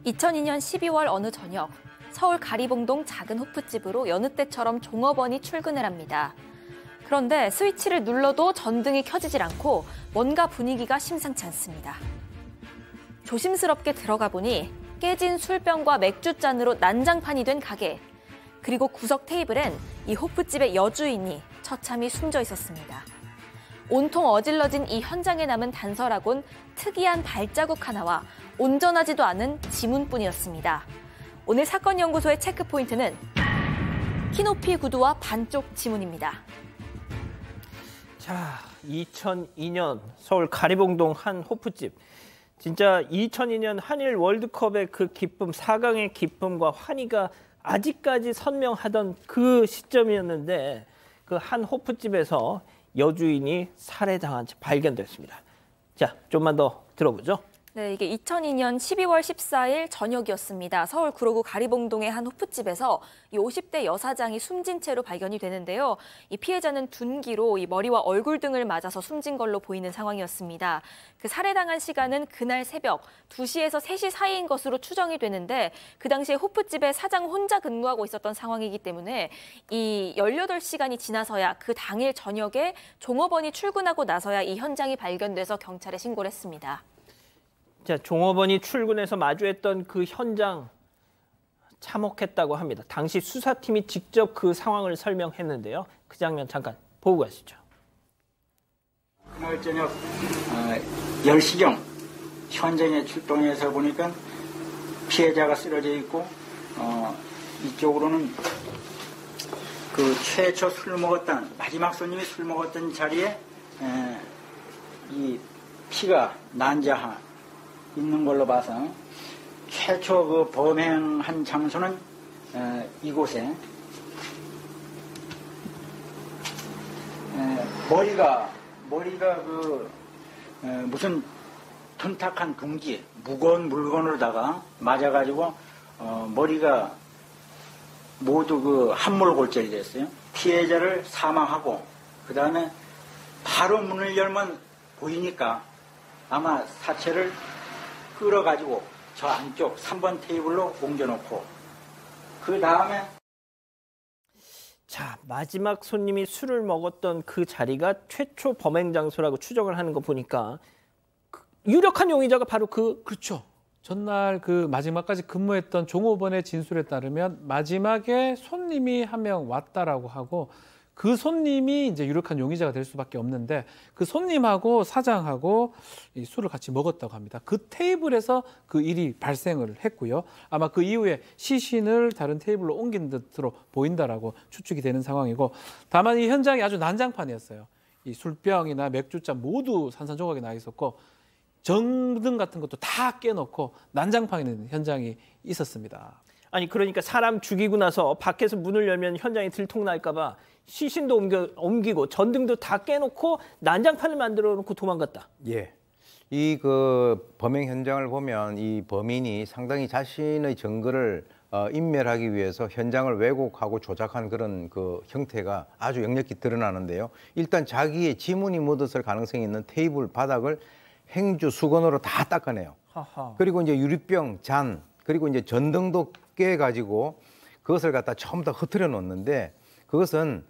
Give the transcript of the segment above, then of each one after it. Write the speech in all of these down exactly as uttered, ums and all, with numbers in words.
이천이 년 십이월 어느 저녁, 서울 가리봉동 작은 호프집으로 여느 때처럼 종업원이 출근을 합니다. 그런데 스위치를 눌러도 전등이 켜지질 않고 뭔가 분위기가 심상치 않습니다. 조심스럽게 들어가 보니 깨진 술병과 맥주잔으로 난장판이 된 가게, 그리고 구석 테이블엔 이 호프집의 여주인이 처참히 숨져 있었습니다. 온통 어질러진 이 현장에 남은 단서라곤 특이한 발자국 하나와 온전하지도 않은 지문뿐이었습니다. 오늘 사건연구소의 체크포인트는 키높이 구두와 반쪽 지문입니다. 자, 이천이 년 서울 가리봉동 한 호프집. 진짜 이천이 년 한일 월드컵의 그 기쁨, 사 강의 기쁨과 환희가 아직까지 선명하던 그 시점이었는데 그 한 호프집에서 여주인이 살해당한 채 발견됐습니다. 자, 좀만 더 들어보죠. 네, 이게 이천이 년 십이월 십사일 저녁이었습니다. 서울 구로구 가리봉동의 한 호프집에서 이 오십 대 여사장이 숨진 채로 발견이 되는데요. 이 피해자는 둔기로 이 머리와 얼굴 등을 맞아서 숨진 걸로 보이는 상황이었습니다. 그 살해당한 시간은 그날 새벽 두 시에서 세 시 사이인 것으로 추정이 되는데 그 당시에 호프집에 사장 혼자 근무하고 있었던 상황이기 때문에 이 열여덟 시간이 지나서야 그 당일 저녁에 종업원이 출근하고 나서야 이 현장이 발견돼서 경찰에 신고를 했습니다. 자, 종업원이 출근해서 마주했던 그 현장 참혹했다고 합니다. 당시 수사팀이 직접 그 상황을 설명했는데요. 그 장면 잠깐 보고 가시죠. 그날 저녁 열 시경 현장에 출동해서 보니까 피해자가 쓰러져 있고 어, 이쪽으로는 그 최초 술 먹었던 마지막 손님이 술 먹었던 자리에 에, 이 피가 난자한 있는 걸로 봐서 최초 그 범행한 장소는 에, 이곳에 에, 머리가 머리가 그 에, 무슨 둔탁한 둥지 무거운 물건으로다가 맞아가지고 어, 머리가 모두 그 함몰골절이 됐어요. 피해자를 사망하고 그 다음에 바로 문을 열면 보이니까 아마 사체를 끌어가지고 저 안쪽 삼 번 테이블로 옮겨놓고 그 다음에 자, 마지막 손님이 술을 먹었던 그 자리가 최초 범행 장소라고 추정을 하는 거 보니까 그 유력한 용의자가 바로 그 그렇죠. 전날 그 마지막까지 근무했던 종업원의 진술에 따르면 마지막에 손님이 한 명 왔다라고 하고 그 손님이 이제 유력한 용의자가 될 수밖에 없는데 그 손님하고 사장하고 이 술을 같이 먹었다고 합니다. 그 테이블에서 그 일이 발생을 했고요. 아마 그 이후에 시신을 다른 테이블로 옮긴 듯으로 보인다라고 추측이 되는 상황이고 다만 이 현장이 아주 난장판이었어요. 이 술병이나 맥주잔 모두 산산조각이 나 있었고 전등 같은 것도 다 깨놓고 난장판인 현장이 있었습니다. 아니 그러니까 사람 죽이고 나서 밖에서 문을 열면 현장이 들통날까 봐 시신도 옮겨, 옮기고 전등도 다 깨놓고 난장판을 만들어 놓고 도망갔다. 예. 이 그 범행 현장을 보면 이 범인이 상당히 자신의 증거를 어, 인멸하기 위해서 현장을 왜곡하고 조작한 그런 그 형태가 아주 역력히 드러나는데요. 일단 자기의 지문이 묻었을 가능성이 있는 테이블 바닥을 행주 수건으로 다 닦아내요. 하하. 그리고 이제 유리병, 잔, 그리고 이제 전등도 깨가지고 그것을 갖다 처음 다 흩트려 놓는데 그것은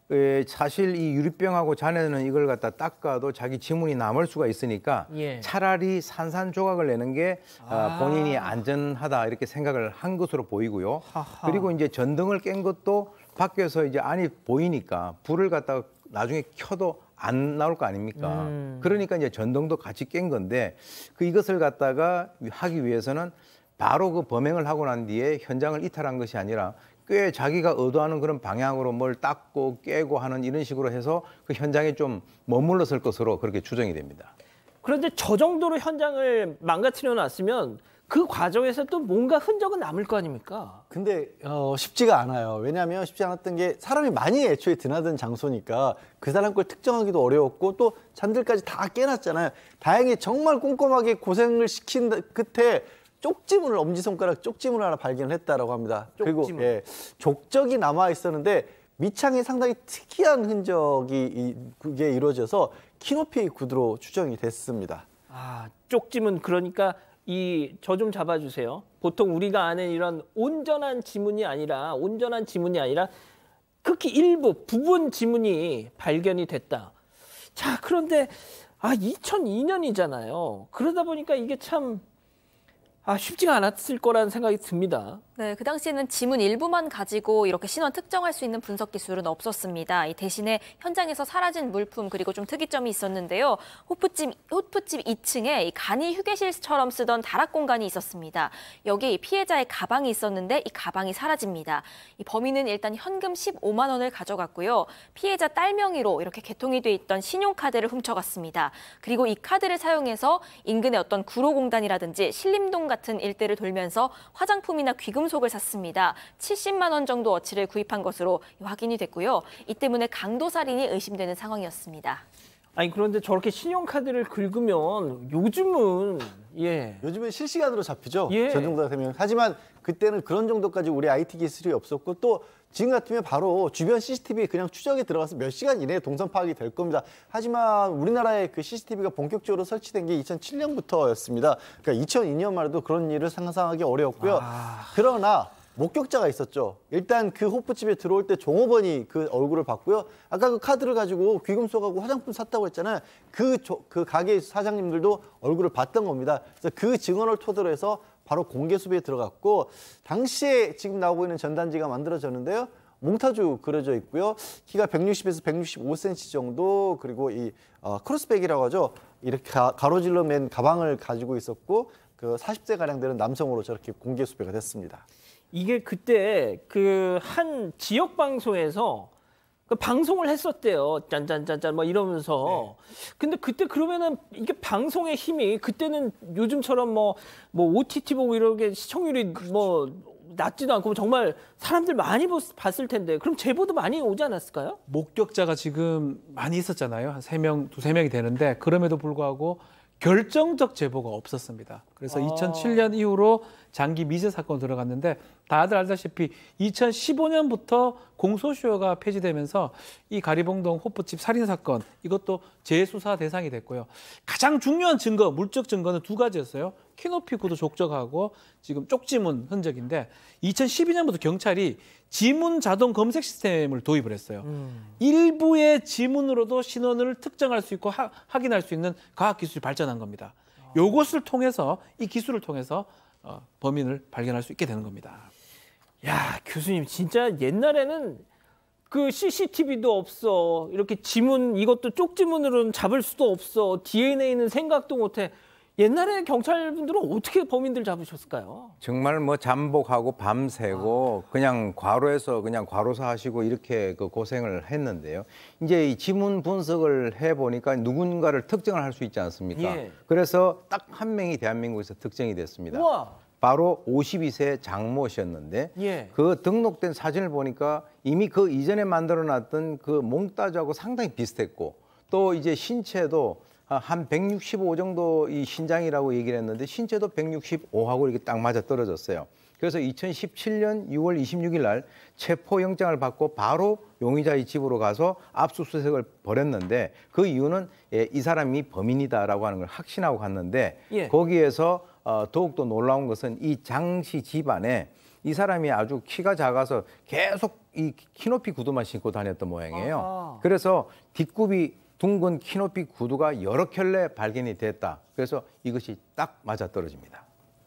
사실 이 유리병하고 잔에는 이걸 갖다 닦아도 자기 지문이 남을 수가 있으니까 예. 차라리 산산조각을 내는 게 아. 본인이 안전하다 이렇게 생각을 한 것으로 보이고요. 하하. 그리고 이제 전등을 깬 것도 밖에서 이제 안이 보이니까 불을 갖다가 나중에 켜도 안 나올 거 아닙니까? 음. 그러니까 이제 전등도 같이 깬 건데 그 이것을 갖다가 하기 위해서는 바로 그 범행을 하고 난 뒤에 현장을 이탈한 것이 아니라 꽤 자기가 의도하는 그런 방향으로 뭘 닦고 깨고 하는 이런 식으로 해서 그 현장에 좀 머물렀을 것으로 그렇게 추정이 됩니다. 그런데 저 정도로 현장을 망가뜨려 놨으면 그 과정에서 또 뭔가 흔적은 남을 거 아닙니까? 근데 어, 쉽지가 않아요. 왜냐하면 쉽지 않았던 게 사람이 많이 애초에 드나든 장소니까 그 사람 걸 특정하기도 어려웠고 또 잔들까지 다 깨놨잖아요. 다행히 정말 꼼꼼하게 고생을 시킨 끝에 쪽지문을 엄지손가락 쪽지문을 하나 발견했다라고 합니다. 쪽지문. 그리고 예, 족적이 남아 있었는데 밑창에 상당히 특이한 흔적이 이, 그게 이루어져서 키높이 구두로 추정이 됐습니다. 아, 쪽지문 그러니까 이 저 좀 잡아주세요. 보통 우리가 아는 이런 온전한 지문이 아니라 온전한 지문이 아니라 극히 일부 부분 지문이 발견이 됐다. 자, 그런데 아 이천이 년이잖아요. 그러다 보니까 이게 참 아, 쉽지가 않았을 거라는 생각이 듭니다. 네, 그 당시에는 지문 일부만 가지고 이렇게 신원 특정할 수 있는 분석 기술은 없었습니다. 이 대신에 현장에서 사라진 물품 그리고 좀 특이점이 있었는데요. 호프집, 호프집 이 층에 이 간이 휴게실처럼 쓰던 다락 공간이 있었습니다. 여기에 이 피해자의 가방이 있었는데 이 가방이 사라집니다. 이 범인은 일단 현금 십오만 원을 가져갔고요. 피해자 딸 명의로 이렇게 개통이 돼 있던 신용카드를 훔쳐갔습니다. 그리고 이 카드를 사용해서 인근의 어떤 구로공단이라든지 신림동 같은 일대를 돌면서 화장품이나 귀금속을 샀습니다. 칠십만 원 정도 어치를 구입한 것으로 확인이 됐고요. 이 때문에 강도살인이 의심되는 상황이었습니다. 아니 그런데 저렇게 신용카드를 긁으면 요즘은 예. 요즘은 실시간으로 잡히죠. 예. 저 정도 되면. 하지만 그때는 그런 정도까지 우리 아이티 기술이 없었고 또 지금 같으면 바로 주변 씨씨티비에 그냥 추적이 들어가서 몇 시간 이내에 동선 파악이 될 겁니다. 하지만 우리나라의 그 씨씨티비가 본격적으로 설치된 게 이천칠 년부터였습니다. 그러니까 이천이 년만 해도 그런 일을 상상하기 어려웠고요. 아... 그러나 목격자가 있었죠. 일단 그 호프집에 들어올 때 종업원이 그 얼굴을 봤고요. 아까 그 카드를 가지고 귀금속하고 화장품 샀다고 했잖아요. 그, 조, 그 가게 사장님들도 얼굴을 봤던 겁니다. 그래서 그 증언을 토대로 해서 바로 공개 수배에 들어갔고 당시에 지금 나오고 있는 전단지가 만들어졌는데요. 몽타주 그려져 있고요. 키가 백육십에서 백육십오 센티미터 정도 그리고 이 어, 크로스백이라고 하죠. 이렇게 가, 가로질러 맨 가방을 가지고 있었고 그 사십 세 가량 되는 남성으로 저렇게 공개 수배가 됐습니다. 이게 그때 그 한 지역 방송에서 그 방송을 했었대요. 짠짠짠짠 뭐 이러면서. 네. 근데 그때 그러면은 이게 방송의 힘이 그때는 요즘처럼 뭐 뭐 오티티 보고 이렇게 시청률이 그렇죠. 뭐 낮지도 않고 정말 사람들 많이 봤을 텐데 그럼 제보도 많이 오지 않았을까요? 목격자가 지금 많이 있었잖아요. 한 세 명, 두세 명이 되는데 그럼에도 불구하고 결정적 제보가 없었습니다. 그래서 아. 이천칠 년 이후로 장기 미제 사건 들어갔는데 다들 알다시피 이천십오 년부터 공소시효가 폐지되면서 이 가리봉동 호프집 살인 사건 이것도 재수사 대상이 됐고요. 가장 중요한 증거, 물적 증거는 두 가지였어요. 키높이 구도 족적하고 지금 쪽지문 흔적인데 이천십이 년부터 경찰이 지문 자동 검색 시스템을 도입을 했어요. 음. 일부의 지문으로도 신원을 특정할 수 있고 하, 확인할 수 있는 과학기술이 발전한 겁니다. 요것을 통해서 이 기술을 통해서 어, 범인을 발견할 수 있게 되는 겁니다. 야, 교수님 진짜 옛날에는 그 씨씨티비도 없어. 이렇게 지문 이것도 쪽지문으로는 잡을 수도 없어. 디엔에이는 생각도 못해. 옛날에 경찰분들은 어떻게 범인들 잡으셨을까요? 정말 뭐 잠복하고 밤새고 아. 그냥 과로해서 그냥 과로사 하시고 이렇게 그 고생을 했는데요. 이제 이 지문 분석을 해보니까 누군가를 특정을 할 수 있지 않습니까? 예. 그래서 딱 한 명이 대한민국에서 특정이 됐습니다. 우와. 바로 오십이 세 장모 씨였는데 예. 그 등록된 사진을 보니까 이미 그 이전에 만들어놨던 그 몽따주하고 상당히 비슷했고 또 이제 신체도 한 백육십오 정도 이 신장이라고 얘기를 했는데 신체도 백육십오하고 이렇게 딱 맞아 떨어졌어요. 그래서 이천십칠 년 유월 이십육일 날 체포영장을 받고 바로 용의자의 집으로 가서 압수수색을 벌였는데 그 이유는 예, 이 사람이 범인이다라고 하는 걸 확신하고 갔는데 예. 거기에서 어, 더욱더 놀라운 것은 이 장 씨 집안에 이 사람이 아주 키가 작아서 계속 이 키높이 구두만 신고 다녔던 모양이에요. 아하. 그래서 뒷굽이 둥근 키높이 구두가 여러 켤레 발견이 됐다. 그래서 이것이 딱 맞아떨어집니다.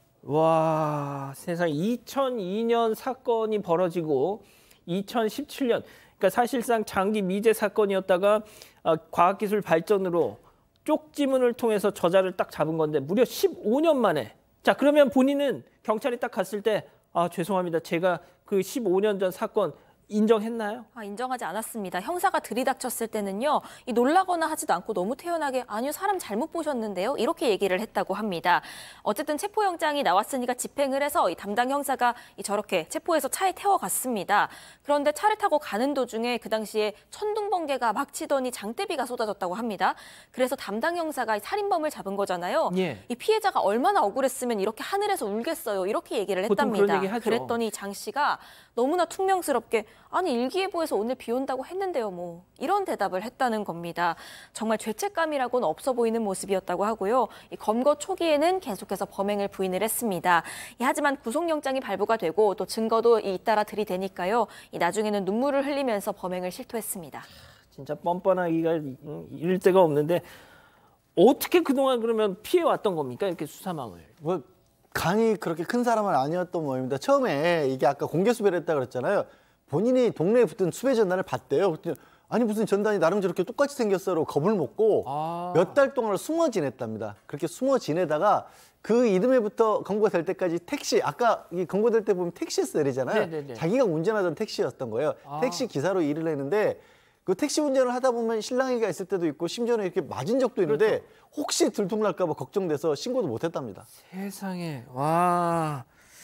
와, 세상 이천이 년 사건이 벌어지고 이천십칠 년, 그러니까 사실상 장기 미제 사건이었다가 어, 과학기술 발전으로 쪽지문을 통해서 저자를 딱 잡은 건데 무려 십오 년 만에. 자, 그러면 본인은 경찰이 딱 갔을 때 아, 죄송합니다. 제가 그 십오 년 전 사건 인정했나요? 아, 인정하지 않았습니다. 형사가 들이닥쳤을 때는요, 이 놀라거나 하지도 않고 너무 태연하게 아니요, 사람 잘못 보셨는데요, 이렇게 얘기를 했다고 합니다. 어쨌든 체포영장이 나왔으니까 집행을 해서 이 담당 형사가 이 저렇게 체포해서 차에 태워갔습니다. 그런데 차를 타고 가는 도중에 그 당시에 천둥번개가 막 치더니 장대비가 쏟아졌다고 합니다. 그래서 담당 형사가 이 살인범을 잡은 거잖아요. 예. 이 피해자가 얼마나 억울했으면 이렇게 하늘에서 울겠어요. 이렇게 얘기를 했답니다. 그런 얘기 하죠. 그랬더니 장 씨가 너무나 퉁명스럽게 아니 일기예보에서 오늘 비 온다고 했는데요 뭐 이런 대답을 했다는 겁니다. 정말 죄책감이라고는 없어 보이는 모습이었다고 하고요. 이 검거 초기에는 계속해서 범행을 부인을 했습니다. 이, 하지만 구속영장이 발부가 되고 또 증거도 잇따라 들이대니까요. 이, 나중에는 눈물을 흘리면서 범행을 실토했습니다. 진짜 뻔뻔하기가 이럴 데가 없는데 어떻게 그동안 그러면 피해왔던 겁니까? 이렇게 수사망을. 뭐 간이 그렇게 큰 사람은 아니었던 모양입니다. 처음에 이게 아까 공개 수배를 했다 그랬잖아요. 본인이 동네에 붙은 수배 전단을 봤대요. 그랬더니 아니 무슨 전단이 나름 저렇게 똑같이 생겼어로 겁을 먹고 아. 몇 달 동안 숨어 지냈답니다. 그렇게 숨어 지내다가 그 이듬해부터 검거될 때까지 택시, 아까 이 검거될 때 보면 택시에서 내리잖아요. 네네네. 자기가 운전하던 택시였던 거예요. 아. 택시 기사로 일을 했는데 그 택시 운전을 하다 보면 실랑이가 있을 때도 있고 심지어는 이렇게 맞은 적도 있는데 그렇죠. 혹시 들통날까 봐 걱정돼서 신고도 못 했답니다. 세상에. 와.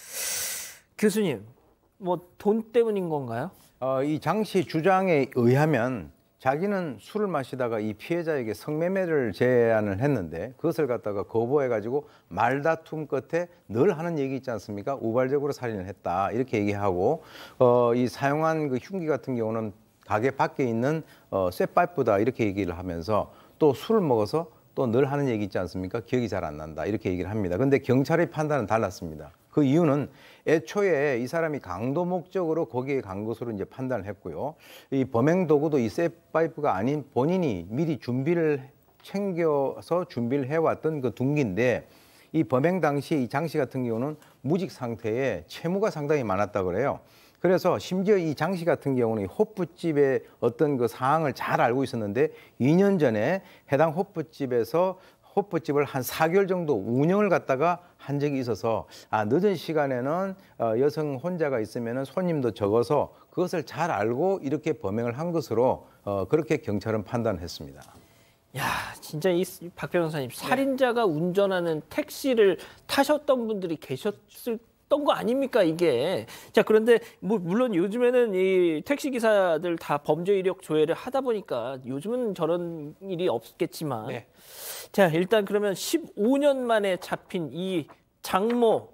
교수님, 뭐 돈 때문인 건가요? 어, 이 장 씨 주장에 의하면 자기는 술을 마시다가 이 피해자에게 성매매를 제안을 했는데 그것을 갖다가 거부해가지고 말다툼 끝에 늘 하는 얘기 있지 않습니까? 우발적으로 살인을 했다 이렇게 얘기하고 어, 이 사용한 그 흉기 같은 경우는 가게 밖에 있는 어, 쇠파이프다 이렇게 얘기를 하면서 또 술을 먹어서 또 늘 하는 얘기 있지 않습니까? 기억이 잘 안 난다 이렇게 얘기를 합니다. 근데 경찰의 판단은 달랐습니다. 그 이유는 애초에 이 사람이 강도 목적으로 거기에 간 것으로 이제 판단을 했고요. 이 범행 도구도 이 쇠파이프가 아닌 본인이 미리 준비를 챙겨서 준비를 해왔던 그 둔기인데 이 범행 당시 이 장 씨 같은 경우는 무직 상태에 채무가 상당히 많았다 그래요. 그래서 심지어 이 장 씨 같은 경우는 호프집의 어떤 그 사항을 잘 알고 있었는데 이 년 전에 해당 호프집에서 호프집을 한 사 개월 정도 운영을 갖다가 한 적이 있어서 아 늦은 시간에는 어, 여성 혼자가 있으면 손님도 적어서 그것을 잘 알고 이렇게 범행을 한 것으로 어, 그렇게 경찰은 판단했습니다. 야, 진짜 이 박 변호사님, 살인자가 운전하는 택시를 타셨던 분들이 계셨을 거 아닙니까 이게. 자, 그런데 뭐 물론 요즘에는 이 택시 기사들 다 범죄 이력 조회를 하다 보니까 요즘은 저런 일이 없겠지만 네. 자, 일단 그러면 십오 년 만에 잡힌 이 장모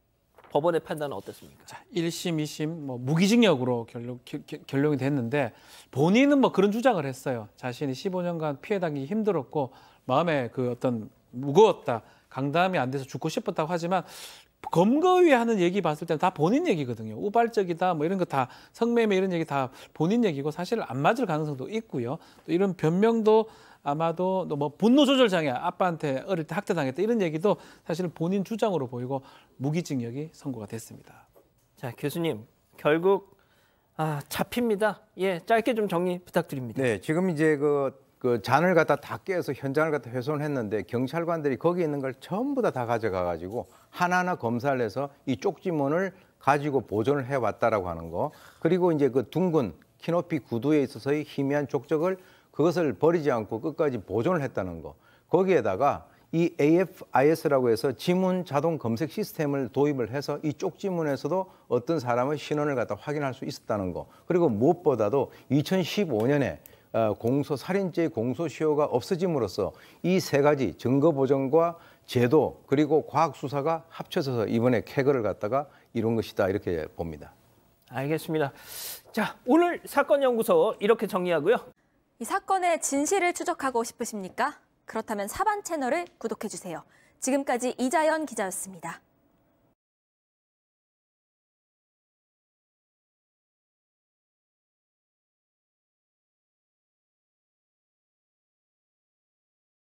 법원의 판단은 어떻습니까? 자, 일 심, 이 심 뭐 무기징역으로 결론, 겨, 결론이 됐는데 본인은 뭐 그런 주장을 했어요. 자신이 십오 년간 피해 당기기 힘들었고 마음에 그 어떤 무거웠다. 강담이 안 돼서 죽고 싶었다고 하지만 검거위에 하는 얘기 봤을 때는 다 본인 얘기거든요. 우발적이다 뭐 이런 거 다 성매매 이런 얘기 다 본인 얘기고 사실 안 맞을 가능성도 있고요. 또 이런 변명도 아마도 뭐 분노 조절 장애, 아빠한테 어릴 때 학대당했다 이런 얘기도 사실은 본인 주장으로 보이고 무기징역이 선고가 됐습니다. 자, 교수님, 결국 아, 잡힙니다. 예, 짧게 좀 정리 부탁드립니다. 네, 지금 이제 그, 그 잔을 갖다 다 깨서 현장을 갖다 훼손을 했는데 경찰관들이 거기 있는 걸 전부 다 다 가져가 가지고 하나하나 검사를 해서 이 쪽지문을 가지고 보존을 해왔다라고 하는 거. 그리고 이제 그 둥근 키높이 구두에 있어서의 희미한 족적을 그것을 버리지 않고 끝까지 보존을 했다는 거. 거기에다가 이 에이에프아이에스라고 해서 지문 자동 검색 시스템을 도입을 해서 이 쪽지문에서도 어떤 사람의 신원을 갖다 확인할 수 있었다는 거. 그리고 무엇보다도 이천십오 년에 공소 살인죄 공소시효가 없어짐으로써 이 세 가지 증거 보존과 제도 그리고 과학 수사가 합쳐져서 이번에 쾌거를 갖다가 이룬 것이다 이렇게 봅니다. 알겠습니다. 자, 오늘 사건 연구소 이렇게 정리하고요. 이 사건의 진실을 추적하고 싶으십니까? 그렇다면 사반 채널을 구독해주세요. 지금까지 이자연 기자였습니다.